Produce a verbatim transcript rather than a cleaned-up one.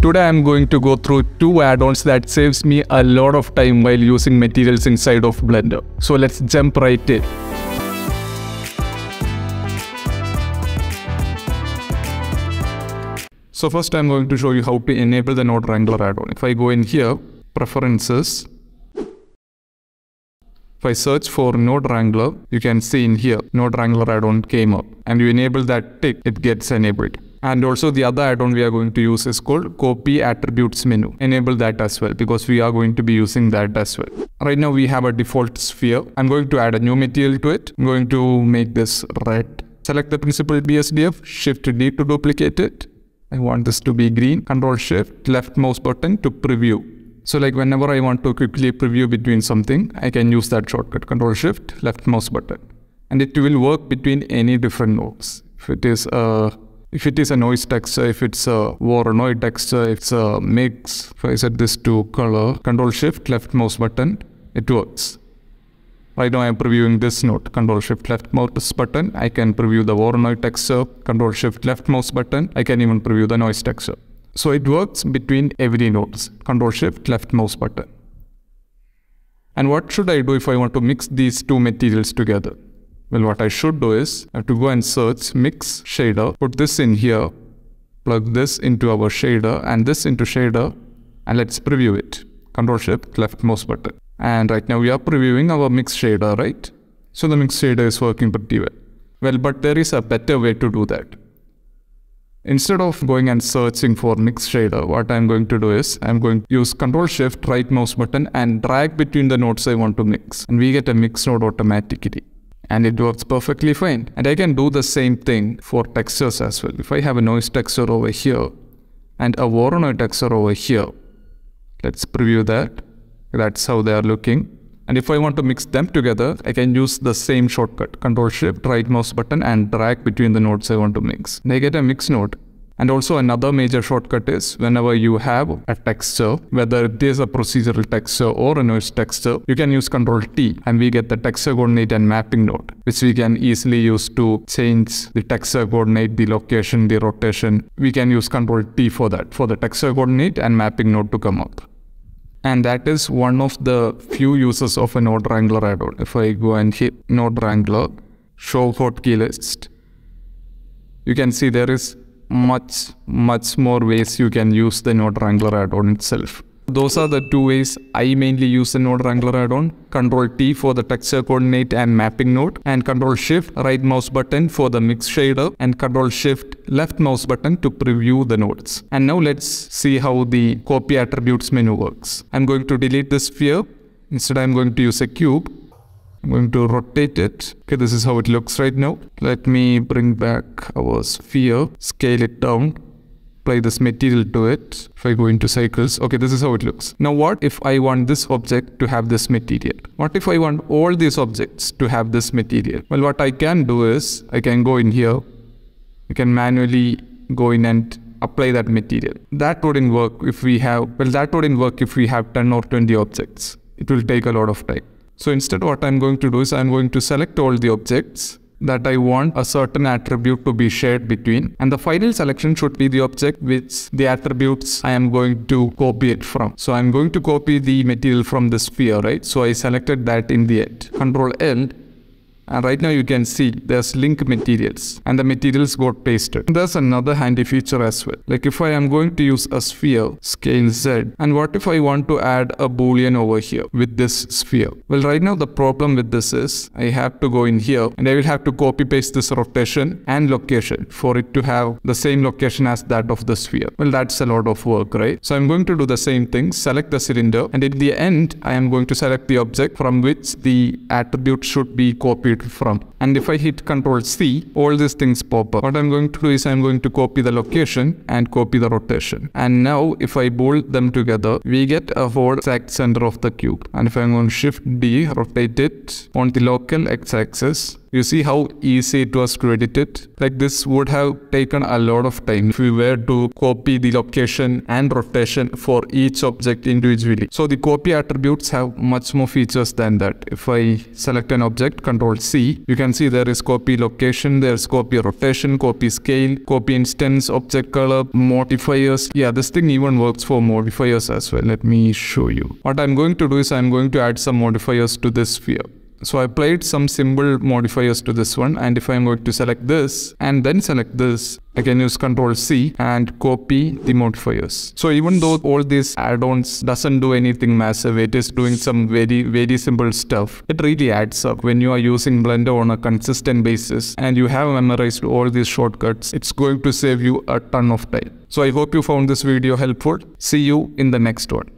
today I'm going to go through two add-ons that saves me a lot of time while using materials inside of Blender. So let's jump right in. So first I'm going to show you how to enable the Node Wrangler add-on. If I go in here, Preferences, if I search for Node Wrangler, you can see in here, Node Wrangler add-on came up. And you enable that tick, it gets enabled. And also the other add-on we are going to use is called Copy Attributes menu. Enable that as well because we are going to be using that as well. Right now we have a default sphere. I'm going to add a new material to it. I'm going to make this red. Select the principal B S D F, Shift D to duplicate it. I want this to be green. Control Shift, left mouse button to preview. So like whenever I want to quickly preview between something, I can use that shortcut, Control Shift, left mouse button. And it will work between any different nodes. If it is a, if it is a noise texture, if it's a Voronoi texture, if it's a mix, if I set this to color, Control Shift, left mouse button, it works. Right now I am previewing this node, Control Shift, left mouse button, I can preview the Voronoi texture, Control Shift, left mouse button, I can even preview the noise texture. So it works between every nodes, Control Shift, left mouse button. And what should I do if I want to mix these two materials together? Well, what I should do is, I have to go and search Mix Shader, put this in here, plug this into our shader and this into shader, and let's preview it. Control Shift, left mouse button. And right now we are previewing our Mix Shader, right? So the Mix Shader is working pretty well. Well, but there is a better way to do that. Instead of going and searching for Mix Shader, what I'm going to do is, I'm going to use Control Shift, right mouse button and drag between the nodes I want to mix. And we get a mix node automatically. And it works perfectly fine. And I can do the same thing for textures as well. If I have a noise texture over here and a Voronoi texture over here, let's preview that. That's how they are looking. And if I want to mix them together, I can use the same shortcut, Control Shift, right mouse button and drag between the nodes I want to mix. And I get a mix node. And also another major shortcut is whenever you have a texture, whether it is a procedural texture or a noise texture, you can use Control T and we get the texture coordinate and mapping node, which we can easily use to change the texture coordinate, the location, the rotation. We can use Control T for that, for the texture coordinate and mapping node to come up. And that is one of the few uses of a Node Wrangler add-on. If I go and hit Node Wrangler, show hotkey list, you can see there is much, much more ways you can use the Node Wrangler add-on itself. Those are the two ways I mainly use the Node Wrangler add-on. Control T for the texture coordinate and mapping node, and Control Shift right mouse button for the mix shader, and Control Shift left mouse button to preview the nodes. And now let's see how the copy attributes menu works. I'm going to delete this sphere. Instead I'm going to use a cube. I'm going to rotate it. Okay, this is how it looks right now. Let me bring back our sphere, scale it down, apply this material to it. If I go into cycles, okay, this is how it looks. Now what if I want this object to have this material? What if I want all these objects to have this material? Well, what I can do is, I can go in here, I can manually go in and apply that material. That wouldn't work if we have, well, that wouldn't work if we have ten or twenty objects. It will take a lot of time. So instead what I'm going to do is I'm going to select all the objects that I want a certain attribute to be shared between, and the final selection should be the object which the attributes I am going to copy it from. So I'm going to copy the material from the sphere, right? So I selected that in the end. Control L. And right now you can see there's link materials and the materials got pasted. There's another handy feature as well. Like if I am going to use a sphere, scale Z, and what if I want to add a boolean over here with this sphere? Well, right now the problem with this is I have to go in here and I will have to copy paste this rotation and location for it to have the same location as that of the sphere. Well, that's a lot of work, right? So I'm going to do the same thing, select the cylinder, and in the end I am going to select the object from which the attribute should be copied from. And if I hit Control C, all these things pop up. What I'm going to do is I'm going to copy the location and copy the rotation. And now if I bolt them together, we get a whole exact center of the cube. And if I'm going to Shift D, rotate it on the local x-axis, You see how easy it was to edit it? Like this would have taken a lot of time if we were to copy the location and rotation for each object individually. So the copy attributes have much more features than that. If I select an object, control C, you can see there is copy location, there's copy rotation, copy scale, copy instance, object color, modifiers. Yeah, this thing even works for modifiers as well. Let me show you. What I'm going to do is I'm going to add some modifiers to this sphere. So I applied some symbol modifiers to this one, and if I'm going to select this and then select this, I can use control C and copy the modifiers. So even though all these add-ons doesn't do anything massive, it is doing some very very simple stuff, it really adds up when you are using Blender on a consistent basis and you have memorized all these shortcuts. It's going to save you a ton of time. So I hope you found this video helpful. See you in the next one.